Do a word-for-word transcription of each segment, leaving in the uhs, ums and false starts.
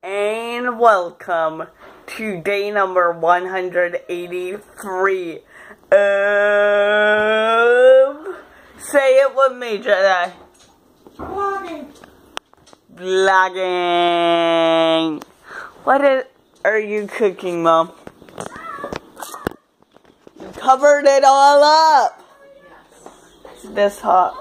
And welcome to day number one hundred eighty-three of... Say it with me, Jedi. Vlogging. Vlogging. What is, are you cooking, Mom? You covered it all up. Yes. Is this hot?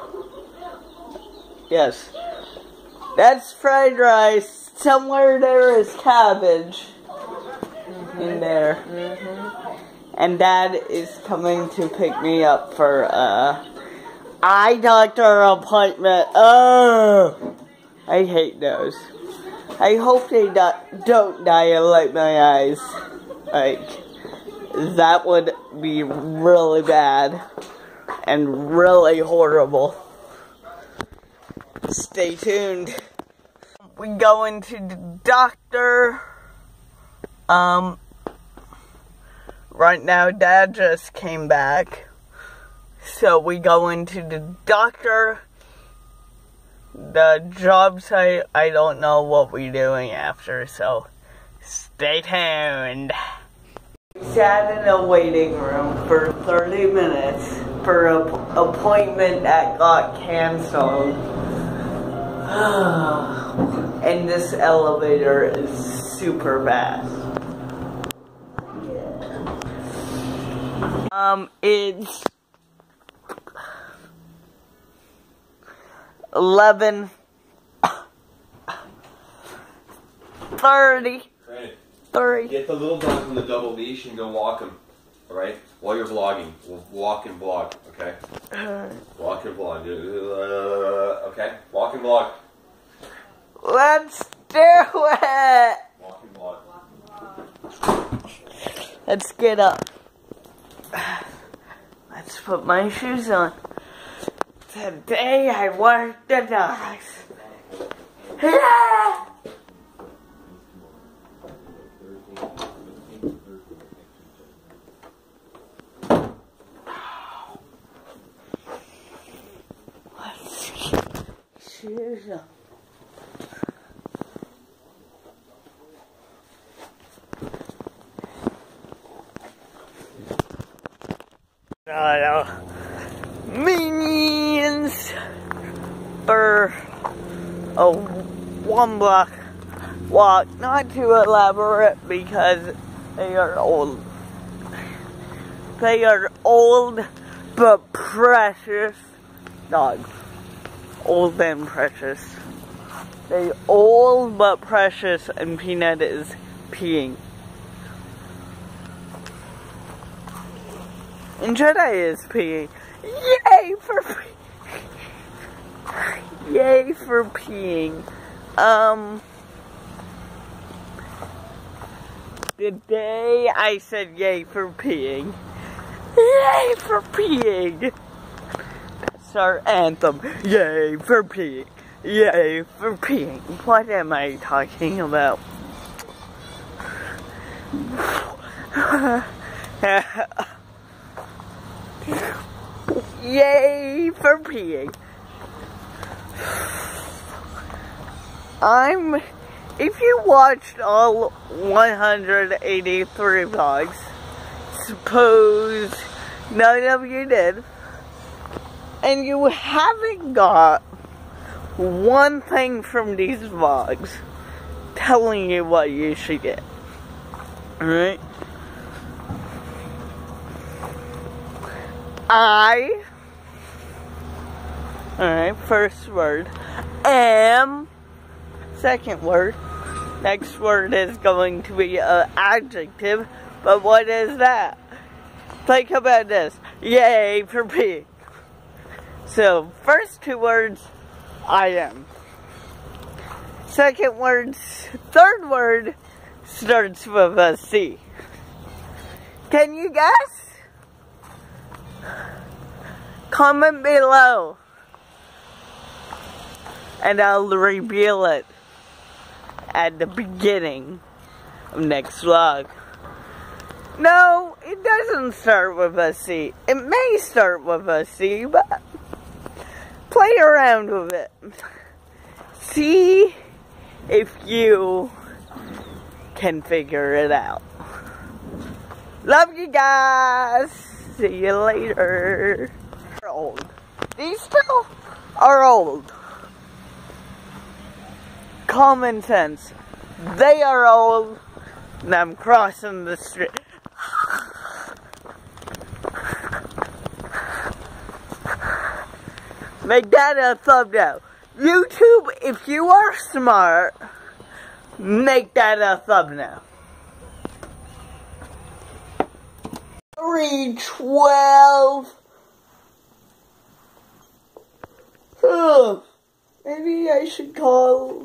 Yes. That's fried rice. Somewhere there is cabbage mm-hmm. in there. Mm-hmm. And Dad is coming to pick me up for a eye doctor appointment. Oh, I hate those. I hope they do don't dilate my eyes. Like, that would be really bad and really horrible. Stay tuned. We go into the doctor. Um, right now, Dad just came back. So we go into the doctor. The job site, I don't know what we're doing after, so stay tuned. We sat in a waiting room for thirty minutes for an appointment that got canceled. And this elevator is super fast. Yeah. Um, it's eleven thirty. Right. thirty. Get the little dog from the double leash and go walk him. Alright? While you're vlogging. Walk and vlog, okay? Walk and vlog. Uh, okay? Walk and vlog. Let's do it! Walk and vlog. Let's get up. Let's put my shoes on. Today I work the dogs. Yeah! Let's get shoes on. Uh, minions for a one block walk, not too elaborate because they are old. They are old but precious dogs. Old and precious. They old but precious, and Peanut is peeing. And Jedi is peeing. Yay for peeing. Yay for peeing. Um, the day I said yay for peeing. Yay for peeing. That's our anthem. Yay for peeing. Yay for peeing. What am I talking about? Yay for peeing. I'm, if you watched all one hundred eighty-three vlogs, suppose none of you did, and you haven't got one thing from these vlogs telling you what you should get, alright? I, alright, first word, am, second word, next word is going to be an adjective, but what is that? Think about this, yay for peeing. So, first two words, I am. Second word, third word, starts with a C. Can you guess? Comment below, and I'll reveal it at the beginning of next vlog. No, it doesn't start with a C. It may start with a C, but play around with it. See if you can figure it out. Love you guys. See you later. They're old. These two are old. Common sense. They are old. And I'm crossing the street. Make that a thumbnail. YouTube, if you are smart, make that a thumbnail. three twelve. Oh, maybe I should call.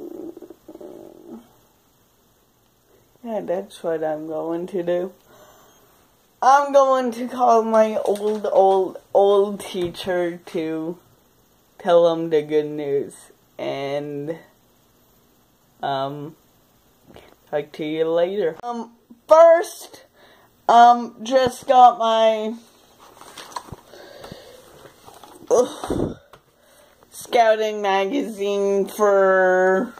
Yeah, that's what I'm going to do. I'm going to call my old, old, old teacher to tell him the good news. And, um, talk to you later. Um, first, um, just got my ugh, scouting magazine for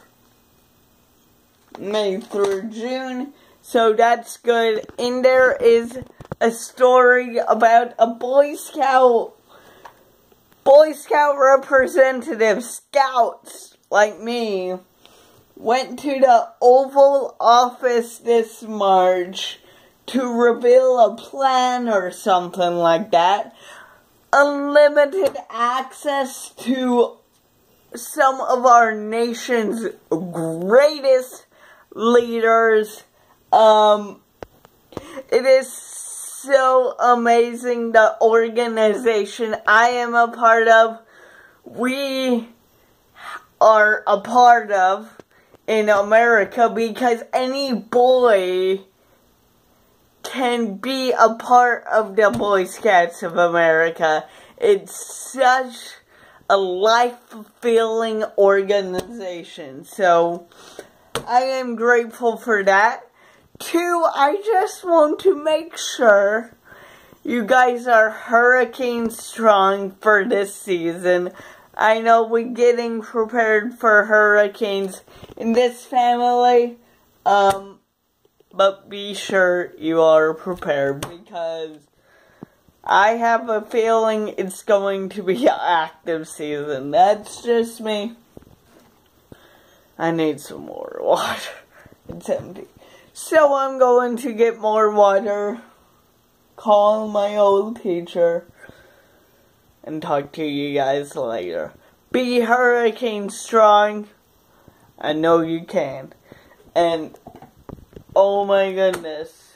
May through June, so that's good. And there is a story about a Boy Scout, Boy Scout representative, scouts like me, went to the Oval Office this March to reveal a plan or something like that. Unlimited access to some of our nation's greatest leaders. Um, it is so amazing, the organization I am a part of, we are a part of in America, because any boy can be a part of the Boy Scouts of America. It's such a life-fulfilling organization, so I am grateful for that. Two, I just want to make sure you guys are hurricane strong for this season. I know we're getting prepared for hurricanes in this family, um, but be sure you are prepared, because I have a feeling it's going to be an active season. That's just me. I need some more water. It's empty. So I'm going to get more water, call my old teacher, and talk to you guys later. Be hurricane strong. I know you can. And, oh my goodness.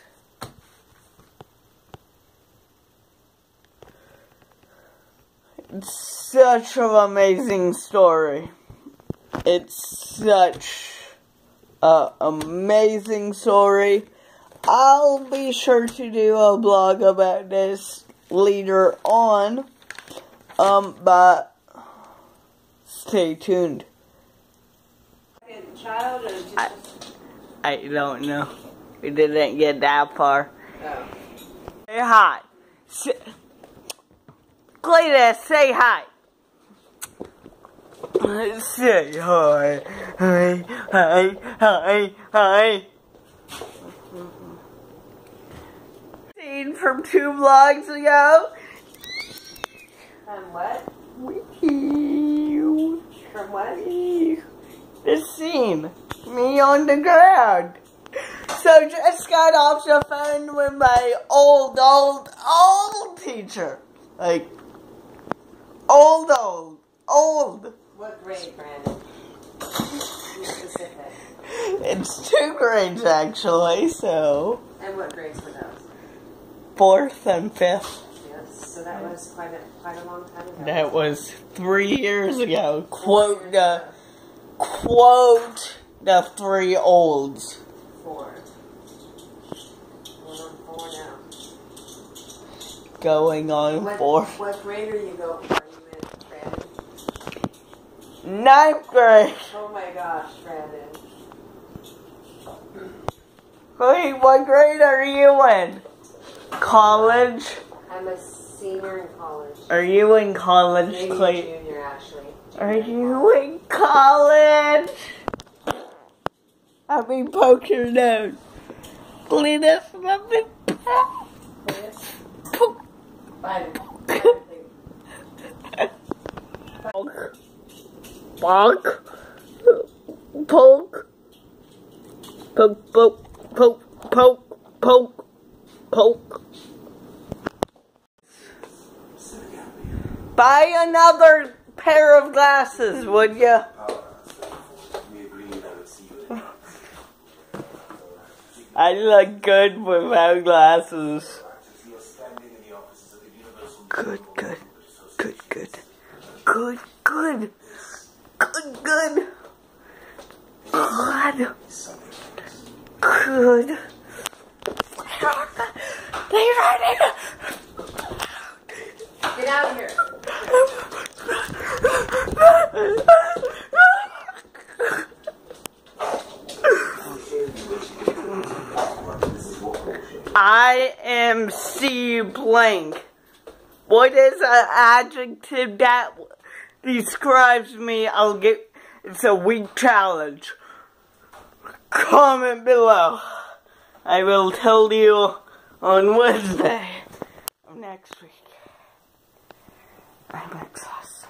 It's such an amazing story. It's such an amazing story. I'll be sure to do a blog about this later on. Um, but stay tuned. Child or just I, I don't know. We didn't get that far. oh. Say hi. Say, Cletus, say hi. Say hi. Hi, hi, hi, hi. Scene from two vlogs ago. From what? Wee. From what? This scene. Me on the ground. So just got off the phone with my old, old, old teacher. Like, old, old, old. What grade, Brandon? Be specific. It's two grades actually, so. And what grades were those? Fourth and fifth. Yes, so that was quite a quite a long time ago. That was three years ago. Quote the, quote the three olds. Four. Going on four now. Going on What, four. what grade are you going? Are you in, Brandon? Ninth grade. Oh my gosh, Brandon. Wait, what grade are you in? College? I'm a senior in college. Are you in college, Maybe a Clay? junior, actually. Are you in college? Let me poke your nose. Cletus, let me poke. Fine. Poke. Poke. Poke. Poke, poke, poke, poke, poke, poke. Buy another pair of glasses, would you? I look good without glasses. Good, good, good, good, good, good, good, good, good, good. They running. Get out of here. I am C blank. What is an adjective that describes me? I'll get. It's a week challenge. Comment below. I will tell you on Wednesday of next week. I'm exhausted.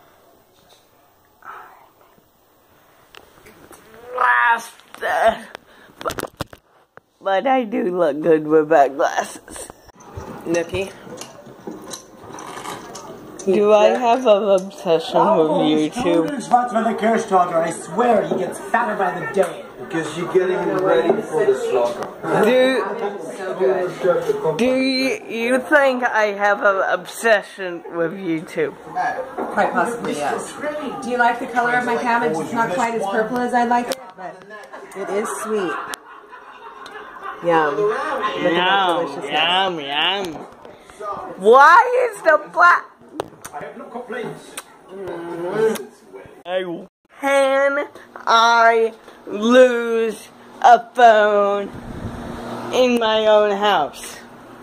I'm exhausted. But, but I do look good without glasses. Nookie. Do I have an obsession with YouTube? I swear he gets fatter by the day. Because you're getting ready for the soccer. Do, So good. do you, you think I have an obsession with YouTube? Quite possibly, yes. Do you like the color of my cabbage? It's not quite as purple as I'd like it, but it is sweet. Yum. Look at that Yum, deliciousness. yum, yum. Why is the black... I have no complaints. I- Can I lose a phone in my own house?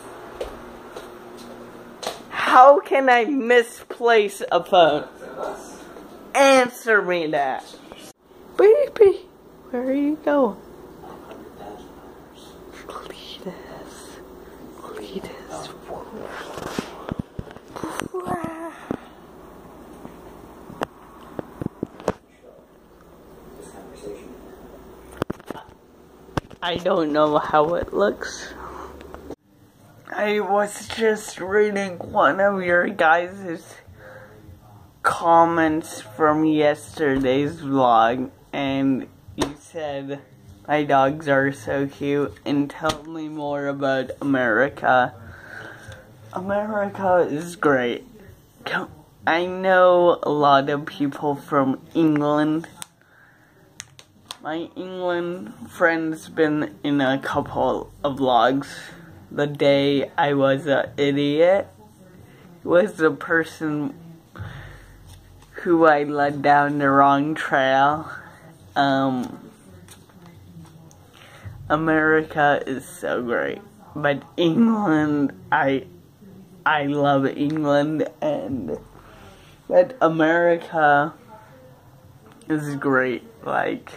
How can I misplace a phone? Answer me that. Baby, where are you going? Cletus. Cletus. I don't know how it looks. I was just reading one of your guys' comments from yesterday's vlog, and you said my dogs are so cute, and tell me more about America. America is great. I know a lot of people from England. My England friend's been in a couple of vlogs. The day I was an idiot was the person who I led down the wrong trail. Um, America is so great, but England, I, I love England, and but America is great. Like.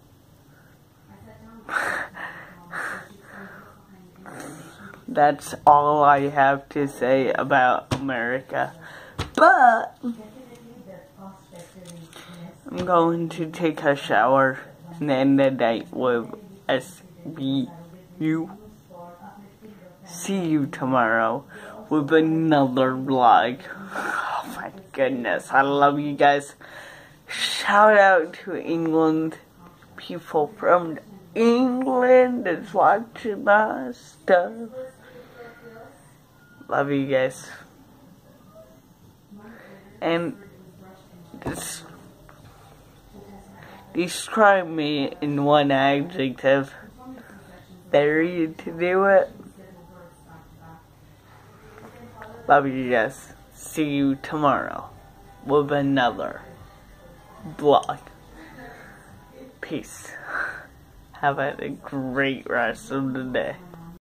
That's all I have to say about America. But I'm going to take a shower and end the night with S B U. See you tomorrow with another vlog. Oh my goodness, I love you guys. Shout out to England. People from England is watching my stuff. Love you guys. And this, describe me in one adjective. Dare you to do it. Love you guys. See you tomorrow with another vlog. Peace. Have a great rest of the day.